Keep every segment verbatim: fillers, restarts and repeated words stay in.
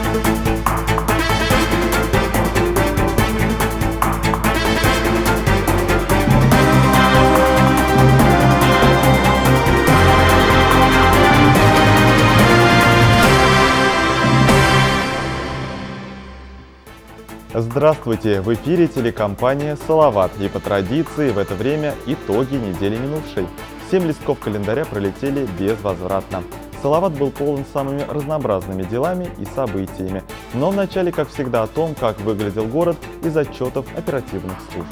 Здравствуйте! В эфире телекомпания «Салават». И по традиции в это время итоги недели минувшей. Семь листков календаря пролетели безвозвратно. «Салават» был полон самыми разнообразными делами и событиями. Но вначале, как всегда, о том, как выглядел город из отчетов оперативных служб.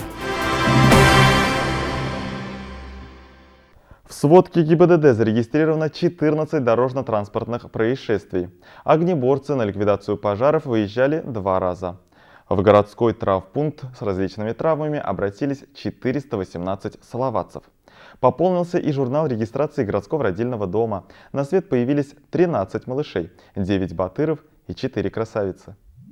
В сводке ГИБДД зарегистрировано четырнадцать дорожно-транспортных происшествий. Огнеборцы на ликвидацию пожаров выезжали два раза. В городской травмпункт с различными травмами обратились четыреста восемнадцать салаватцев. Пополнился и журнал регистрации городского родильного дома. На свет появились тринадцать малышей, девять батыров и четыре красавицы.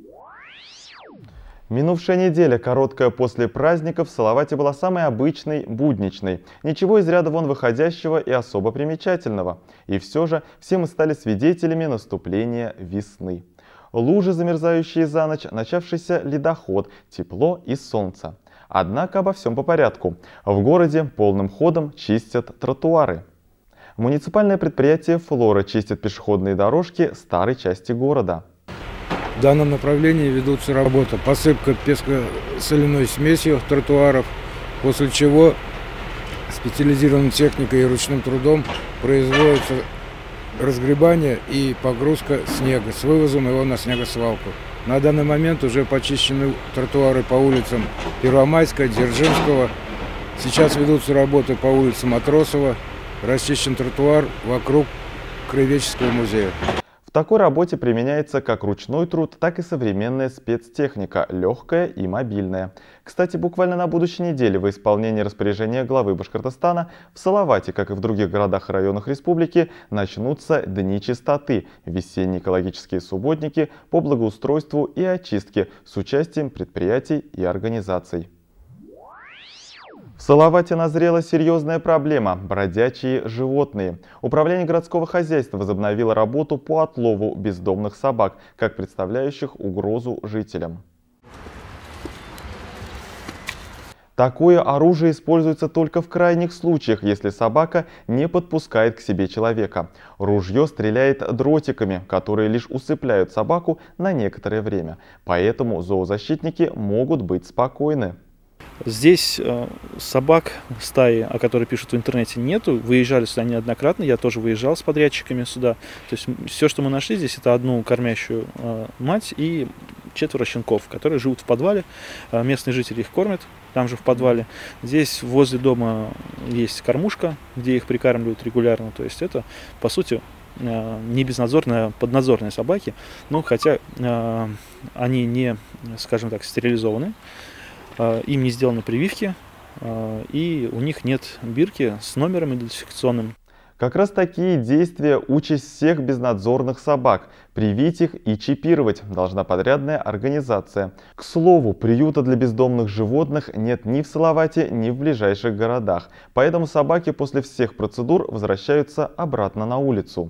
Минувшая неделя, короткая после праздников, в Салавате была самой обычной, будничной. Ничего из ряда вон выходящего и особо примечательного. И все же все мы стали свидетелями наступления весны. Лужи, замерзающие за ночь, начавшийся ледоход, тепло и солнце. Однако обо всем по порядку. В городе полным ходом чистят тротуары. Муниципальное предприятие «Флора» чистит пешеходные дорожки старой части города. В данном направлении ведутся работы. Посыпка песко-соляной смесью тротуаров, после чего специализированной техникой и ручным трудом производится разгребание и погрузка снега с вывозом его на снегосвалку. На данный момент уже почищены тротуары по улицам Первомайска, Дзержинского. Сейчас ведутся работы по улице Матросова. Расчищен тротуар вокруг Краеведческого музея. В такой работе применяется как ручной труд, так и современная спецтехника, легкая и мобильная. Кстати, буквально на будущей неделе во исполнении распоряжения главы Башкортостана в Салавате, как и в других городах и районах республики, начнутся дни чистоты, весенние экологические субботники по благоустройству и очистке с участием предприятий и организаций. В Салавате назрела серьезная проблема – бродячие животные. Управление городского хозяйства возобновило работу по отлову бездомных собак, как представляющих угрозу жителям. Такое оружие используется только в крайних случаях, если собака не подпускает к себе человека. Ружье стреляет дротиками, которые лишь усыпляют собаку на некоторое время. Поэтому зоозащитники могут быть спокойны. Здесь э, собак стаи, о которой пишут в интернете, нету. Выезжали сюда неоднократно, я тоже выезжал с подрядчиками сюда. То есть все, что мы нашли здесь, это одну кормящую э, мать и четверо щенков, которые живут в подвале. Э, местные жители их кормят там же в подвале. Здесь возле дома есть кормушка, где их прикармливают регулярно. То есть это, по сути, э, не безнадзорные, а поднадзорные собаки. Но хотя э, они не, скажем так, стерилизованы. Им не сделаны прививки, и у них нет бирки с номером идентификационным. Как раз такие действия участь всех безнадзорных собак. Привить их и чипировать должна подрядная организация. К слову, приюта для бездомных животных нет ни в Салавате, ни в ближайших городах. Поэтому собаки после всех процедур возвращаются обратно на улицу.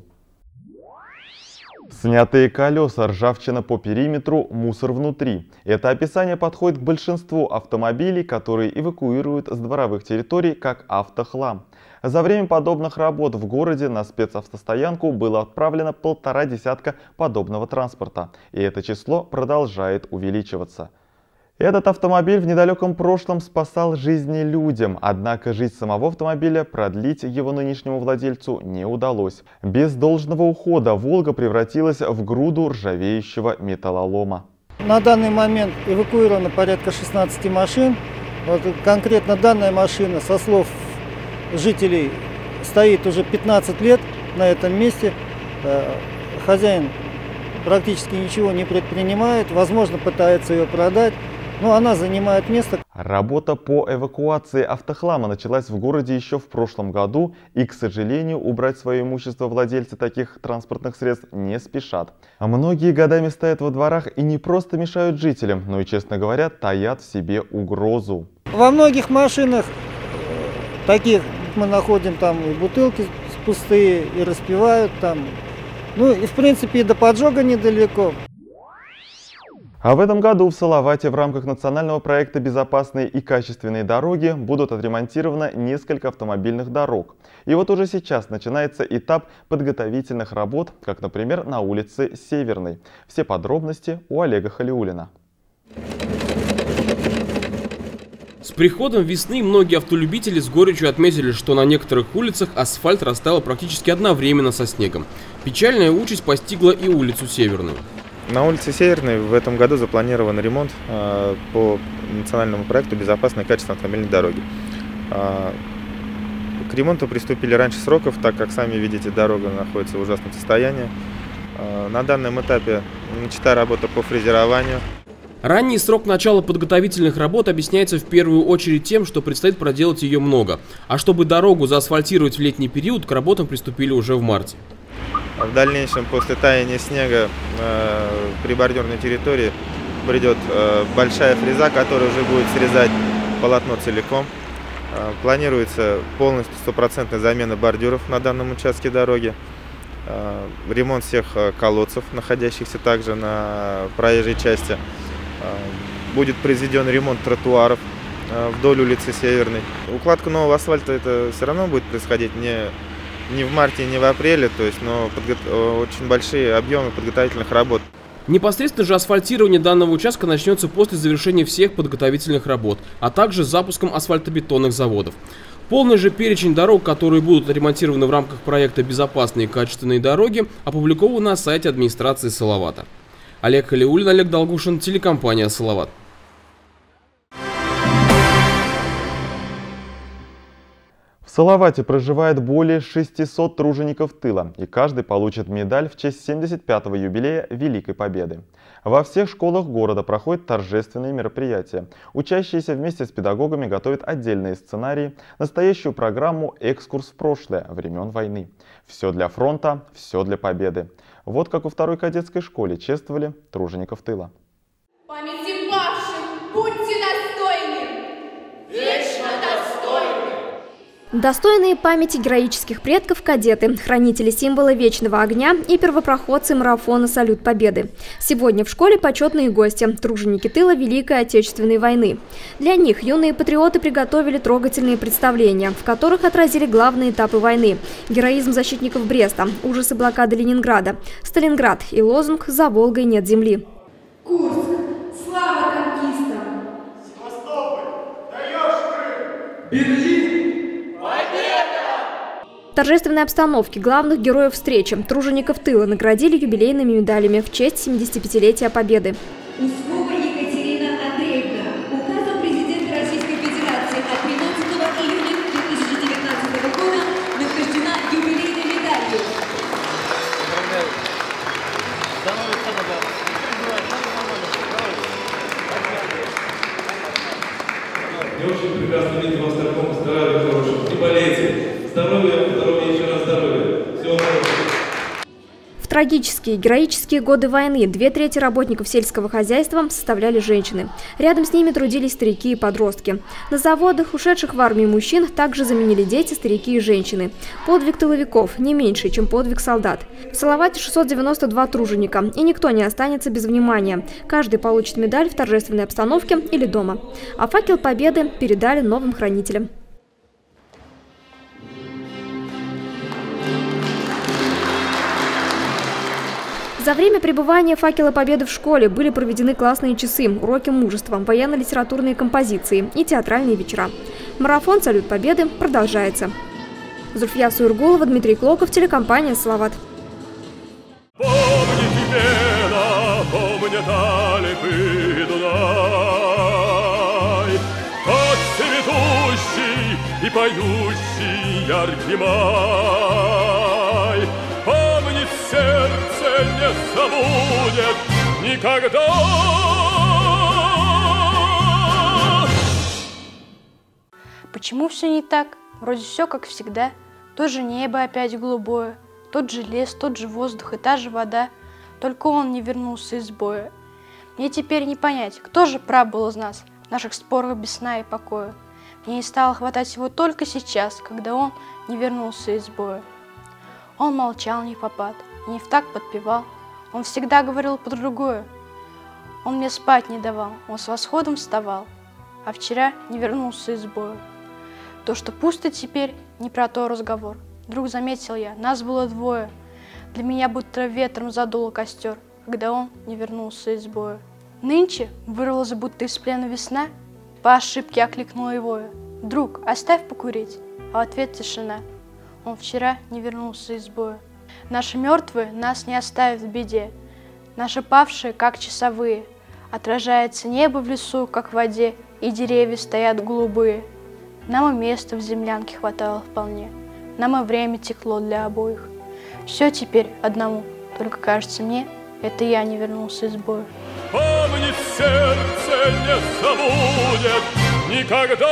Снятые колеса, ржавчина по периметру, мусор внутри. Это описание подходит к большинству автомобилей, которые эвакуируют с дворовых территорий как автохлам. За время подобных работ в городе на спецавтостоянку было отправлено полтора десятка подобного транспорта. И это число продолжает увеличиваться. Этот автомобиль в недалеком прошлом спасал жизни людям, однако жизнь самого автомобиля продлить его нынешнему владельцу не удалось. Без должного ухода «Волга» превратилась в груду ржавеющего металлолома. На данный момент эвакуировано порядка шестнадцати машин. Вот конкретно данная машина, со слов жителей, стоит уже пятнадцать лет на этом месте. Хозяин практически ничего не предпринимает, возможно, пытается ее продать. Но она занимает место. Работа по эвакуации автохлама началась в городе еще в прошлом году, и, к сожалению, убрать свое имущество владельцы таких транспортных средств не спешат. А многие годами стоят во дворах и не просто мешают жителям, но и, честно говоря, таят в себе угрозу. Во многих машинах таких мы находим там и бутылки пустые, и распивают там. Ну и в принципе и до поджога недалеко. А в этом году в Салавате в рамках национального проекта «Безопасные и качественные дороги» будут отремонтировано несколько автомобильных дорог. И вот уже сейчас начинается этап подготовительных работ, как, например, на улице Северной. Все подробности у Олега Халиуллина. С приходом весны многие автолюбители с горечью отметили, что на некоторых улицах асфальт растаял практически одновременно со снегом. Печальная участь постигла и улицу Северную. На улице Северной в этом году запланирован ремонт э, по национальному проекту «Безопасные и качественные автомобильные дороги». Э, к ремонту приступили раньше сроков, так как, сами видите, дорога находится в ужасном состоянии. Э, на данном этапе начата работа по фрезерованию. Ранний срок начала подготовительных работ объясняется в первую очередь тем, что предстоит проделать ее много. А чтобы дорогу заасфальтировать в летний период, к работам приступили уже в марте. В дальнейшем, после таяния снега э, при бордюрной территории придет э, большая фреза, которая уже будет срезать полотно целиком. Э, планируется полностью стопроцентная замена бордюров на данном участке дороги. Э, ремонт всех э, колодцев, находящихся также на проезжей части. Э, будет произведен ремонт тротуаров э, вдоль улицы Северной. Укладка нового асфальта это все равно будет происходить не... не в марте, не в апреле, то есть, но подго... очень большие объемы подготовительных работ. Непосредственно же асфальтирование данного участка начнется после завершения всех подготовительных работ, а также с запуском асфальтобетонных заводов. Полный же перечень дорог, которые будут ремонтированы в рамках проекта «Безопасные и качественные дороги», опубликован на сайте администрации Салавата. Олег Халиуллин, Олег Долгушин, телекомпания «Салават». В Салавате проживает более шестисот тружеников тыла, и каждый получит медаль в честь семьдесят пятого юбилея Великой Победы. Во всех школах города проходят торжественные мероприятия. Учащиеся вместе с педагогами готовят отдельные сценарии, настоящую программу «Экскурс в прошлое» времен войны. Все для фронта, все для победы. Вот как во второй кадетской школе чествовали тружеников тыла. Памяти павшим, будьте достойны! Вечно достойны! Достойные памяти героических предков кадеты, хранители символа вечного огня и первопроходцы марафона «Салют Победы». Сегодня в школе почетные гости – труженики тыла Великой Отечественной войны. Для них юные патриоты приготовили трогательные представления, в которых отразили главные этапы войны – героизм защитников Бреста, ужасы блокады Ленинграда, Сталинград и лозунг «За Волгой нет земли». Курск! Слава конкистам! Севастополь! Даешь Крым! Берлин! В торжественной обстановке главных героев встречи, тружеников тыла, наградили юбилейными медалями в честь семидесятипятилетия Победы. Ускова Екатерина Андреевна, указом президента Российской Федерации от тринадцатого июня две тысячи девятнадцатого года награждена юбилейной медалью. Поздравляю. Здоровья, самого. Я очень прекрасно видел вас в таком здоровье хорошем. Не болейте. Здоровья, здоровья, еще раз здоровья. Всего хорошего. В трагические, героические годы войны две трети работников сельского хозяйства составляли женщины. Рядом с ними трудились старики и подростки. На заводах ушедших в армию мужчин также заменили дети, старики и женщины. Подвиг тыловиков не меньше, чем подвиг солдат. В Салавате шестьсот девяносто два труженика, и никто не останется без внимания. Каждый получит медаль в торжественной обстановке или дома. А факел победы передали новым хранителям. За время пребывания факела Победы в школе были проведены классные часы, уроки мужества, военно-литературные композиции и театральные вечера. Марафон «Салют Победы» продолжается. Зульфия Суйргулова, Дмитрий Клоков, телекомпания «Салават». И поющий яркий май, помнит сердце, не забудет никогда. Почему все не так? Вроде все как всегда. То же небо опять голубое, тот же лес, тот же воздух и та же вода. Только он не вернулся из боя. Мне теперь не понять, кто же прав был из нас, в наших спорах без сна и покоя. Мне не стало хватать его только сейчас, когда он не вернулся из боя. Он молчал не в попад, и не в так подпевал. Он всегда говорил про другое. Он мне спать не давал, он с восходом вставал, а вчера не вернулся из боя. То, что пусто теперь, не про то разговор. Вдруг заметил я, нас было двое. Для меня будто ветром задуло костер, когда он не вернулся из боя. Нынче вырвалась будто из плена весна, по ошибке окликнула его. Друг, оставь покурить, а в ответ тишина. Он вчера не вернулся из боя. Наши мертвые нас не оставят в беде, наши павшие, как часовые. Отражается небо в лесу, как в воде, и деревья стоят голубые. Нам и места в землянке хватало вполне, нам и время текло для обоих. Все теперь одному, только кажется мне, это я не вернулся из боя. Помнит сердце, не забудет никогда.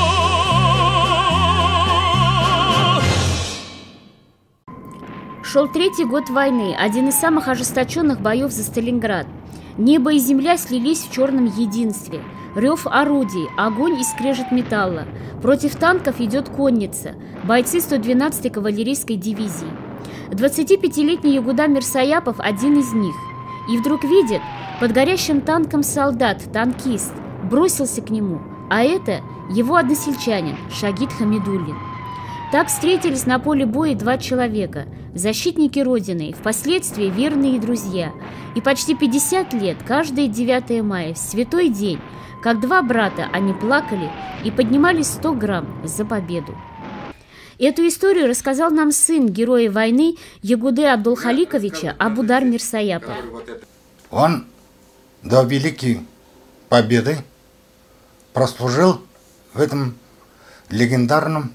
Шел третий год войны, один из самых ожесточенных боев за Сталинград. Небо и земля слились в черном единстве. Рев орудий, огонь и скрежет металла. Против танков идет конница, бойцы сто двенадцатой кавалерийской дивизии. двадцатипятилетний Ягуда Мирсаяпов один из них. И вдруг видит, под горящим танком солдат, танкист, бросился к нему, а это его односельчанин Шагид Хамидуллин. Так встретились на поле боя два человека, защитники Родины, впоследствии верные друзья. И почти пятьдесят лет, каждое девятое мая, в святой день, как два брата, они плакали и поднимали сто грамм за победу. Эту историю рассказал нам сын героя войны Ягуды Абдулхаликовича Абудар Мирсаяпов. Он до Великой Победы прослужил в этом легендарном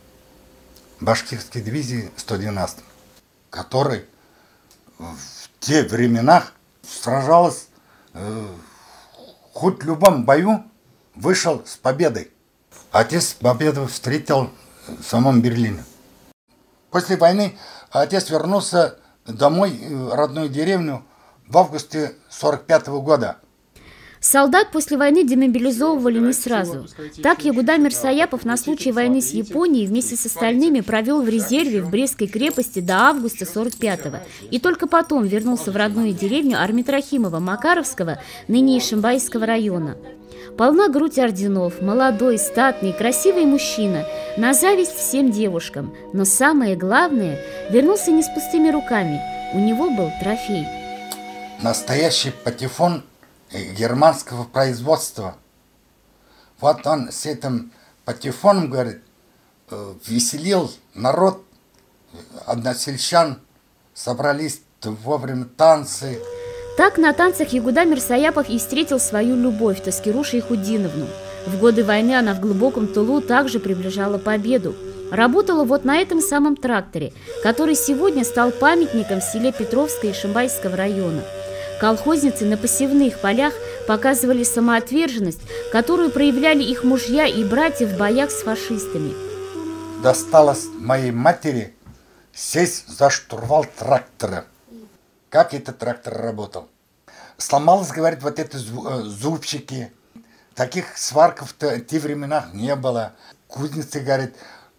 башкирской дивизии сто двенадцатой, который в те времена сражалась э, хоть в любом бою, вышел с победой. Отец победу встретил в самом Берлине. После войны отец вернулся домой, в родную деревню, в августе сорок пятого года. Солдат после войны демобилизовывали не сразу. Так Ягуда Мирсаяпов на случай войны с Японией вместе с остальными провел в резерве в Брестской крепости до августа сорок пятого. И только потом вернулся в родную деревню Армитрахимова Макаровского, ныне Ишимбайского района. Полна грудь орденов, молодой, статный, красивый мужчина, на зависть всем девушкам. Но самое главное, вернулся не с пустыми руками, у него был трофей. Настоящий патефон германского производства. Вот он с этим патефоном, говорит, веселил народ, односельчан, собрались вовремя танцы. Так на танцах Ягуда Мирсаяпов и встретил свою любовь, Таскиру Шайхудиновну. В годы войны она в глубоком тылу также приближала победу. Работала вот на этом самом тракторе, который сегодня стал памятником в селе Петровское Ишимбайского района. Колхозницы на посевных полях показывали самоотверженность, которую проявляли их мужья и братья в боях с фашистами. Досталось моей матери сесть за штурвал трактора. Как этот трактор работал? Сломалось, говорит, вот эти зубчики. Таких сварков в те времена не было. Кузницы, говорит,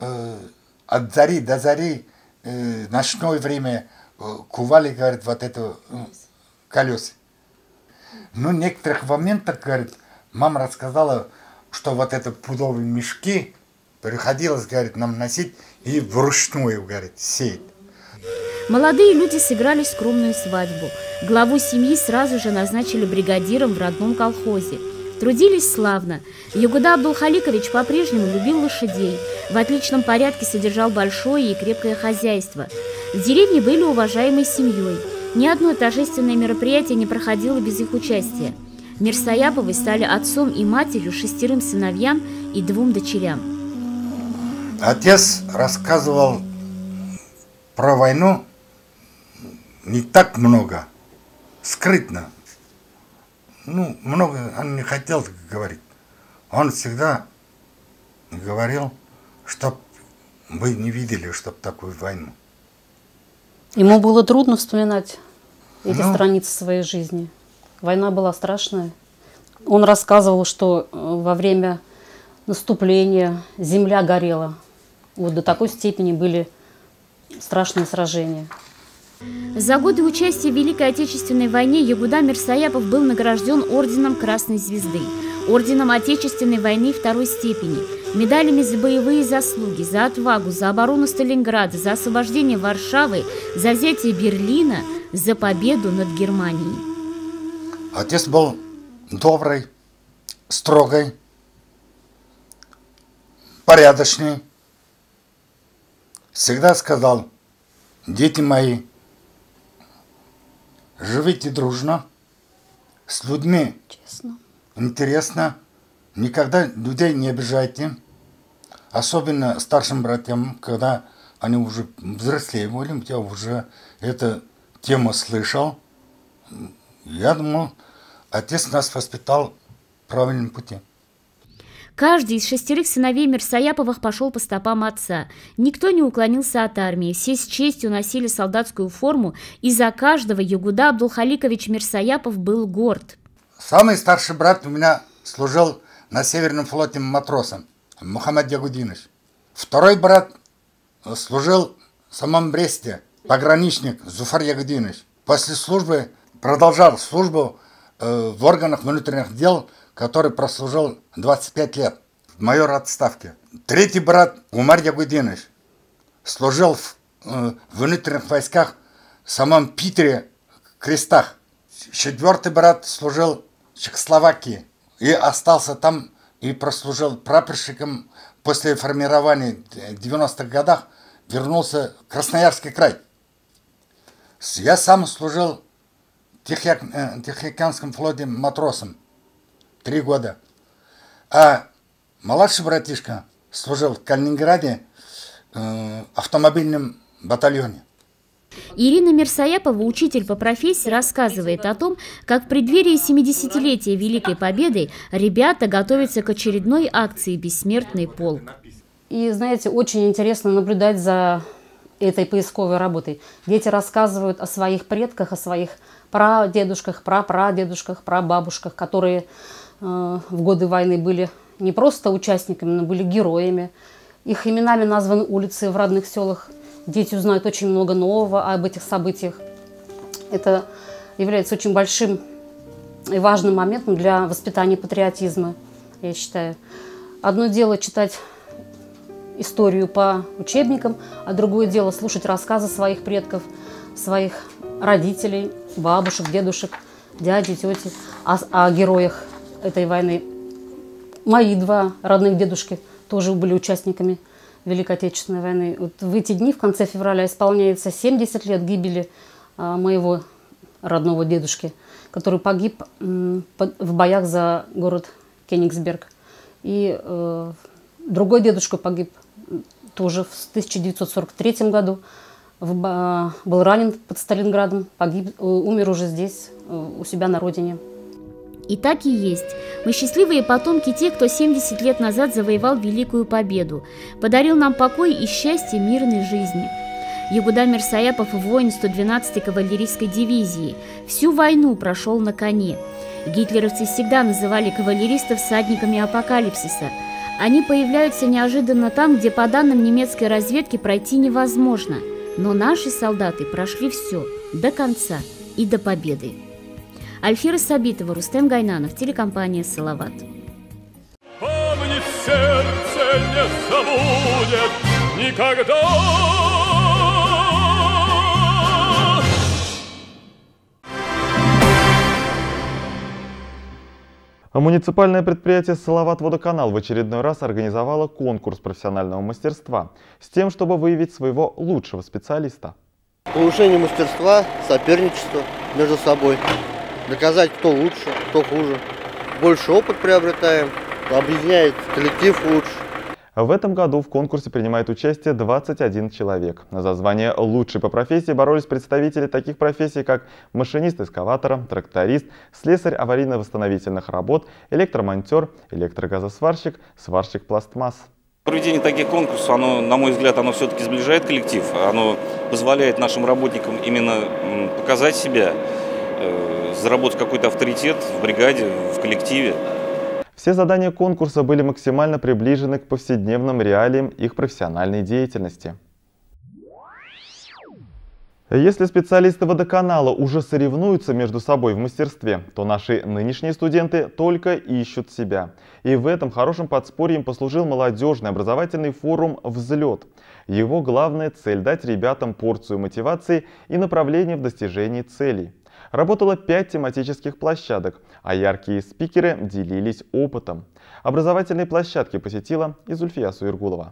от зари до зари, ночное время кували, говорит, вот эту колеса. Ну, в некоторых моментах, говорит, мама рассказала, что вот это пудовые мешки приходилось, говорит, нам носить и вручную, говорит, сеять. Молодые люди сыграли скромную свадьбу. Главу семьи сразу же назначили бригадиром в родном колхозе. Трудились славно. Ягуда Абдулхаликович по-прежнему любил лошадей. В отличном порядке содержал большое и крепкое хозяйство. В деревне были уважаемой семьей. Ни одно торжественное мероприятие не проходило без их участия. Мирсаяповы стали отцом и матерью шестерым сыновьям и двум дочерям. Отец рассказывал про войну не так много, скрытно. Ну, много он не хотел говорить. Он всегда говорил, чтоб вы не видели, чтоб такую войну. Ему было трудно вспоминать эти ну, страницы своей жизни. Война была страшная. Он рассказывал, что во время наступления земля горела. Вот до такой степени были страшные сражения. За годы участия в Великой Отечественной войне Ягуда Мирсаяпов был награжден орденом Красной Звезды, орденом Отечественной войны второй степени, медалями за боевые заслуги, за отвагу, за оборону Сталинграда, за освобождение Варшавы, за взятие Берлина, за победу над Германией. Отец был добрый, строгий, порядочный. Всегда сказал: дети мои, живите дружно, с людьми честно, интересно, никогда людей не обижайте, особенно старшим братьям, когда они уже взрослее были, я уже эту тему слышал. Я думал, отец нас воспитал в правильном пути. Каждый из шестерых сыновей Мирсаяповых пошел по стопам отца. Никто не уклонился от армии, все с честью носили солдатскую форму, и за каждого Ягуда Абдулхаликович Мирсаяпов был горд. Самый старший брат у меня служил на Северном флоте матросом, Мухаммад Ягудинович. Второй брат служил в самом Бресте, пограничник Зуфар Ягудинович. После службы продолжал службу э, в органах внутренних дел, который прослужил двадцать пять лет, майор отставки. Третий брат Умар Ягудинович служил в, э, в внутренних войсках в самом Питере, Крестах. Четвертый брат служил в Чехословакии и остался там и прослужил прапорщиком. После формирования в девяностых годах вернулся в Красноярский край. Я сам служил в Тихоокеанском флоте матросом три года. А младший братишка служил в Калининграде э, автомобильном батальоне. Ирина Мирсаяпова, учитель по профессии, рассказывает о том, как в преддверии семидесятилетия Великой Победы ребята готовятся к очередной акции «Бессмертный полк». И, знаете, очень интересно наблюдать за этой поисковой работой. Дети рассказывают о своих предках, о своих прадедушках, прапрадедушках, прабабушках, которые э, в годы войны были не просто участниками, но были героями. Их именами названы улицы в родных селах. Дети узнают очень много нового об этих событиях. Это является очень большим и важным моментом для воспитания патриотизма, я считаю. Одно дело читать историю по учебникам, а другое дело слушать рассказы своих предков, своих родителей, бабушек, дедушек, дяди, тети о, о героях этой войны. Мои два родных дедушки тоже были участниками Великой Отечественной войны. Вот в эти дни, в конце февраля, исполняется семьдесят лет гибели а, моего родного дедушки, который погиб м, под, в боях за город Кенигсберг. И э, другой дедушка погиб тоже в тысяча девятьсот сорок третьем году. В, э, был ранен под Сталинградом, погиб, э, умер уже здесь, э, у себя на родине. И так и есть. Мы счастливые потомки тех, кто семьдесят лет назад завоевал Великую Победу, подарил нам покой и счастье мирной жизни. Ягуда Мирсаяпов – воин сто двенадцатой кавалерийской дивизии. Всю войну прошел на коне. Гитлеровцы всегда называли кавалеристов всадниками апокалипсиса. Они появляются неожиданно там, где по данным немецкой разведки пройти невозможно. Но наши солдаты прошли все, до конца и до победы. Альфира Сабитова, Рустем Гайнанов, телекомпания «Салават». Помнит сердце, не забудет никогда. Муниципальное предприятие «Салават Водоканал» в очередной раз организовало конкурс профессионального мастерства с тем, чтобы выявить своего лучшего специалиста. Повышение мастерства, соперничество между собой. Доказать, кто лучше, кто хуже. Больше опыт приобретаем, объединяет коллектив лучше. В этом году в конкурсе принимает участие двадцать один человек. За звание «Лучший по профессии» боролись представители таких профессий, как машинист эскаватора, тракторист, слесарь аварийно-восстановительных работ, электромонтер, электрогазосварщик, сварщик пластмасс. Проведение таких конкурсов, оно, на мой взгляд, оно все-таки сближает коллектив. Оно позволяет нашим работникам именно показать себя, заработать какой-то авторитет в бригаде, в коллективе. Все задания конкурса были максимально приближены к повседневным реалиям их профессиональной деятельности. Если специалисты водоканала уже соревнуются между собой в мастерстве, то наши нынешние студенты только ищут себя. И в этом хорошим подспорьем послужил молодежный образовательный форум «Взлет». Его главная цель – дать ребятам порцию мотивации и направления в достижении целей. Работало пять тематических площадок, а яркие спикеры делились опытом. Образовательные площадки посетила и Зульфия Суергулова.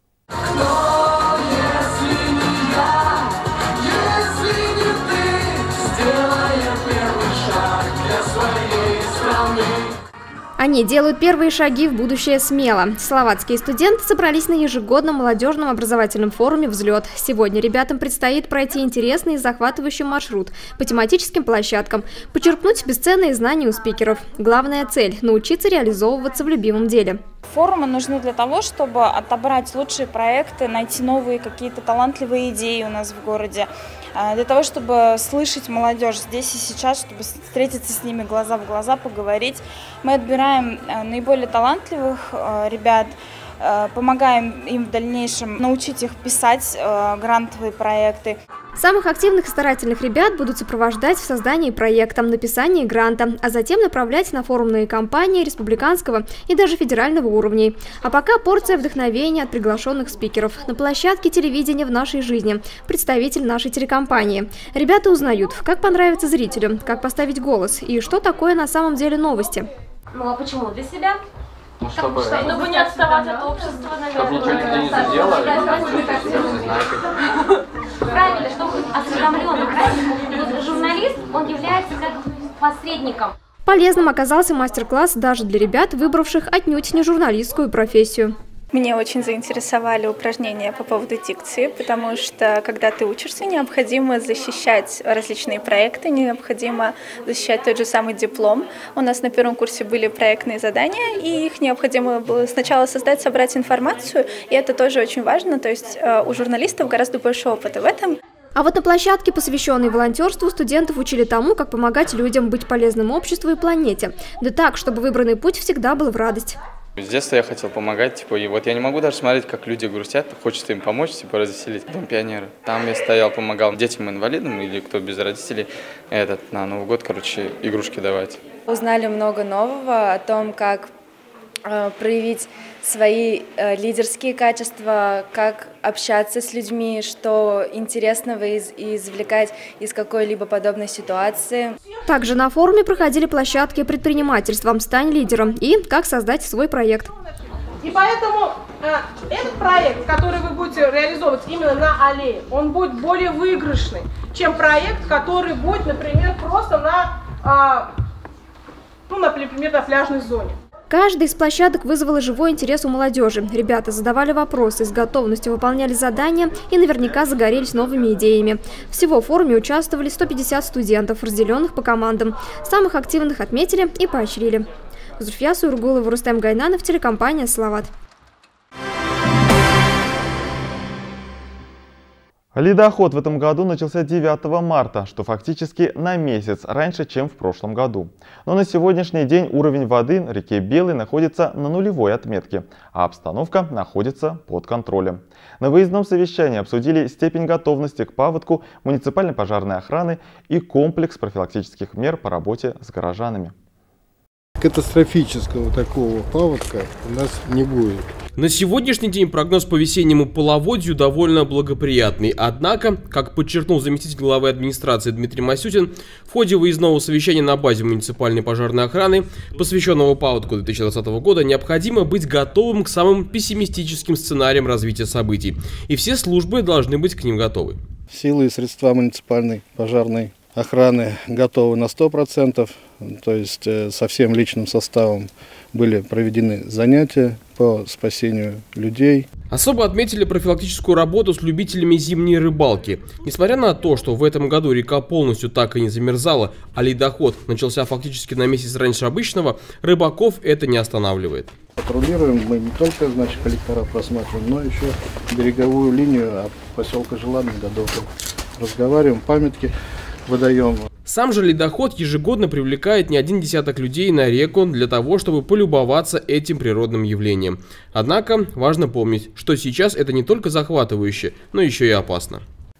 Они делают первые шаги в будущее смело. Словацкие студенты собрались на ежегодном молодежном образовательном форуме «Взлет». Сегодня ребятам предстоит пройти интересный и захватывающий маршрут по тематическим площадкам, подчеркнуть бесценные знания у спикеров. Главная цель – научиться реализовываться в любимом деле. Форумы нужны для того, чтобы отобрать лучшие проекты, найти новые какие-то талантливые идеи у нас в городе, для того, чтобы слышать молодежь здесь и сейчас, чтобы встретиться с ними глаза в глаза, поговорить. Мы отбираем наиболее талантливых ребят, помогаем им в дальнейшем научить их писать грантовые проекты. Самых активных и старательных ребят будут сопровождать в создании проекта, написании гранта, а затем направлять на форумные кампании республиканского и даже федерального уровней. А пока порция вдохновения от приглашенных спикеров. На площадке телевидения в нашей жизни представитель нашей телекомпании. Ребята узнают, как понравится зрителю, как поставить голос и что такое на самом деле новости. Ну а почему для себя? Ну, чтобы, чтобы не отставать от общества, наверное. Чтобы ничего не задело, правильно, чтобы быть осведомленным. Правильно? Журналист, он является как посредником. Полезным оказался мастер-класс даже для ребят, выбравших отнюдь не журналистскую профессию. Меня очень заинтересовали упражнения по поводу дикции, потому что, когда ты учишься, необходимо защищать различные проекты, необходимо защищать тот же самый диплом. У нас на первом курсе были проектные задания, и их необходимо было сначала создать, собрать информацию, и это тоже очень важно, то есть у журналистов гораздо больше опыта в этом. А вот на площадке, посвященной волонтерству, студентов учили тому, как помогать людям быть полезным обществу и планете. Да так, чтобы выбранный путь всегда был в радость. С детства я хотел помогать, типа, и вот я не могу даже смотреть, как люди грустят, хочется им помочь, типа, развеселить. Дом пионера. Там я стоял, помогал детям-инвалидам или кто без родителей, этот, на Новый год, короче, игрушки давать. Узнали много нового о том, как э, проявить свои э, лидерские качества, как общаться с людьми, что интересного из, извлекать из какой-либо подобной ситуации. Также на форуме проходили площадки предпринимательства «Стань лидером» и «Как создать свой проект». И поэтому э, этот проект, который вы будете реализовывать именно на аллее, он будет более выигрышный, чем проект, который будет, например, просто на, э, ну, например, на пляжной зоне. Каждая из площадок вызвала живой интерес у молодежи. Ребята задавали вопросы, с готовностью выполняли задания и наверняка загорелись новыми идеями. Всего в форуме участвовали сто пятьдесят студентов, разделенных по командам. Самых активных отметили и поощрили. Зульфия Суергулова, Рустем Гайнанов, телекомпания «Салават». Ледоход в этом году начался девятого марта, что фактически на месяц раньше, чем в прошлом году. Но на сегодняшний день уровень воды на реке Белой находится на нулевой отметке, а обстановка находится под контролем. На выездном совещании обсудили степень готовности к паводку муниципальной пожарной охраны и комплекс профилактических мер по работе с горожанами. Катастрофического такого паводка у нас не будет. На сегодняшний день прогноз по весеннему половодью довольно благоприятный. Однако, как подчеркнул заместитель главы администрации Дмитрий Масютин, в ходе выездного совещания на базе муниципальной пожарной охраны, посвященного паводку две тысячи двадцатого года, необходимо быть готовым к самым пессимистическим сценариям развития событий. И все службы должны быть к ним готовы. Силы и средства муниципальной пожарной охраны готовы на сто процентов, то есть со всем личным составом были проведены занятия по спасению людей. Особо отметили профилактическую работу с любителями зимней рыбалки. Несмотря на то, что в этом году река полностью так и не замерзала, а ледоход начался фактически на месяц раньше обычного, рыбаков это не останавливает. Патрулируем мы не только, значит, коллектора просматриваем, но еще береговую линию от поселка Желанный до Доброго. Разговариваем, памятки выдаем. Сам же ледоход ежегодно привлекает не один десяток людей на реку для того, чтобы полюбоваться этим природным явлением. Однако важно помнить, что сейчас это не только захватывающе, но еще и опасно.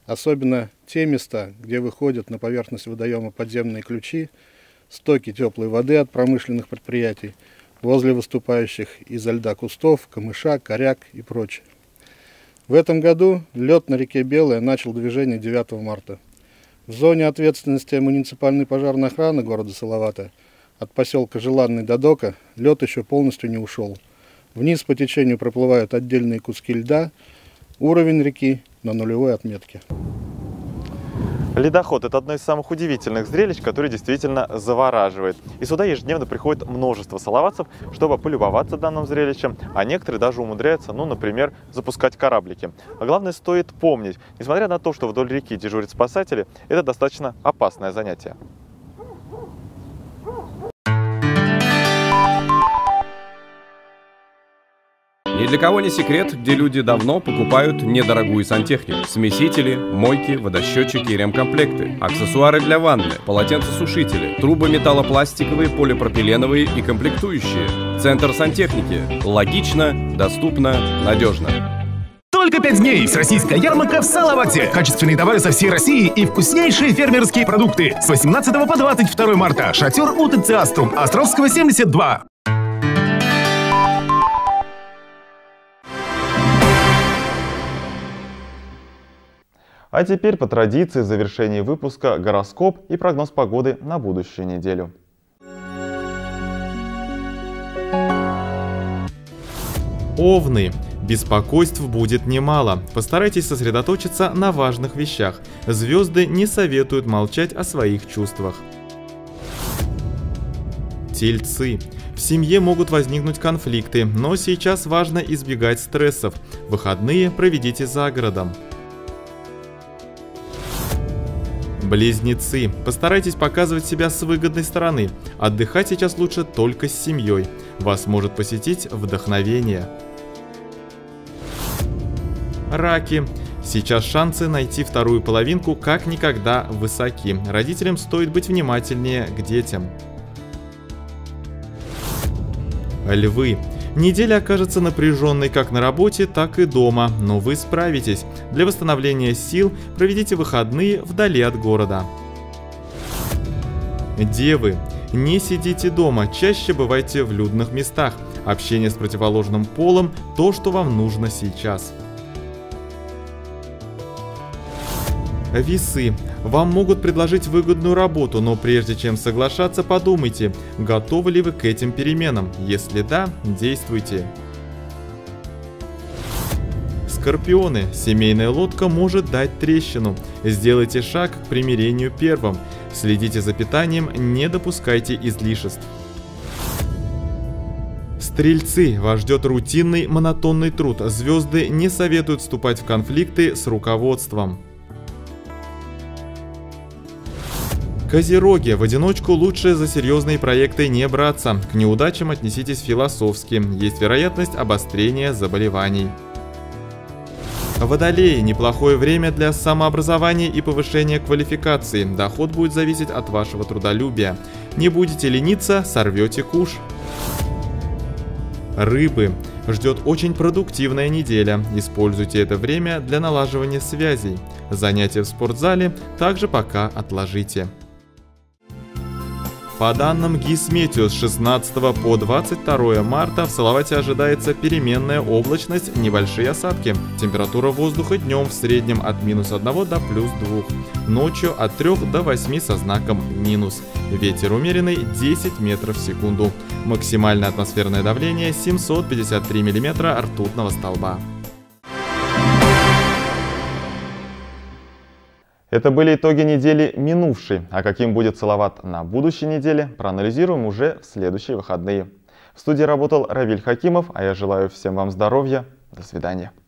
особенно те места, где выходят на поверхность водоема подземные ключи, стоки теплой воды от промышленных предприятий, возле выступающих изо льда кустов, камыша, коряк и прочее. В этом году лед на реке Белая начал движение девятого марта. В зоне ответственности муниципальной пожарной охраны города Салавата от поселка Желанный до дока лед еще полностью не ушел. Вниз по течению проплывают отдельные куски льда, уровень реки на нулевой отметке. Ледоход – это одно из самых удивительных зрелищ, которое действительно завораживает. И сюда ежедневно приходит множество салаватцев, чтобы полюбоваться данным зрелищем, а некоторые даже умудряются, ну, например, запускать кораблики. А главное, стоит помнить, несмотря на то, что вдоль реки дежурят спасатели, это достаточно опасное занятие. Ни для кого не секрет, где люди давно покупают недорогую сантехнику. Смесители, мойки, водосчетчики и ремкомплекты, аксессуары для ванны, полотенцесушители, трубы металлопластиковые, полипропиленовые и комплектующие. Центр сантехники. Логично, доступно, надежно. Только пять дней. Всероссийская ярмарка в Салавате. Качественные товары со всей России и вкуснейшие фермерские продукты. С восемнадцатого по двадцать второе марта. Шатер УТЦ Аструм, Островского, семьдесят два. А теперь по традиции в завершении выпуска гороскоп и прогноз погоды на будущую неделю. Овны. Беспокойств будет немало. Постарайтесь сосредоточиться на важных вещах. Звезды не советуют молчать о своих чувствах. Тельцы. В семье могут возникнуть конфликты, но сейчас важно избегать стрессов. Выходные проведите за городом. Близнецы. Постарайтесь показывать себя с выгодной стороны. Отдыхать сейчас лучше только с семьей. Вас может посетить вдохновение. Раки. Сейчас шансы найти вторую половинку как никогда высоки. Родителям стоит быть внимательнее к детям. Львы. Неделя окажется напряженной как на работе, так и дома, но вы справитесь. Для восстановления сил проведите выходные вдали от города. Девы. Не сидите дома, чаще бывайте в людных местах. Общение с противоположным полом – то, что вам нужно сейчас. Весы. Вам могут предложить выгодную работу, но прежде чем соглашаться, подумайте, готовы ли вы к этим переменам. Если да, действуйте. Скорпионы. Семейная лодка может дать трещину. Сделайте шаг к примирению первым. Следите за питанием, не допускайте излишеств. Стрельцы. Вас ждет рутинный, монотонный труд. Звезды не советуют вступать в конфликты с руководством. Козероги. В одиночку лучше за серьезные проекты не браться. К неудачам отнеситесь философски. Есть вероятность обострения заболеваний. Водолеи. Неплохое время для самообразования и повышения квалификации. Доход будет зависеть от вашего трудолюбия. Не будете лениться, сорвете куш. Рыбы. Ждет очень продуктивная неделя. Используйте это время для налаживания связей. Занятия в спортзале также пока отложите. По данным Гисметео, с шестнадцатого по двадцать второе марта в Салавате ожидается переменная облачность, небольшие осадки. Температура воздуха днем в среднем от минус одного до плюс двух. Ночью от трёх до восьми со знаком минус. Ветер умеренный десять метров в секунду. Максимальное атмосферное давление семьсот пятьдесят три миллиметра ртутного столба. Это были итоги недели минувшей, а каким будет Салават на будущей неделе, проанализируем уже в следующие выходные. В студии работал Равиль Хакимов, а я желаю всем вам здоровья. До свидания.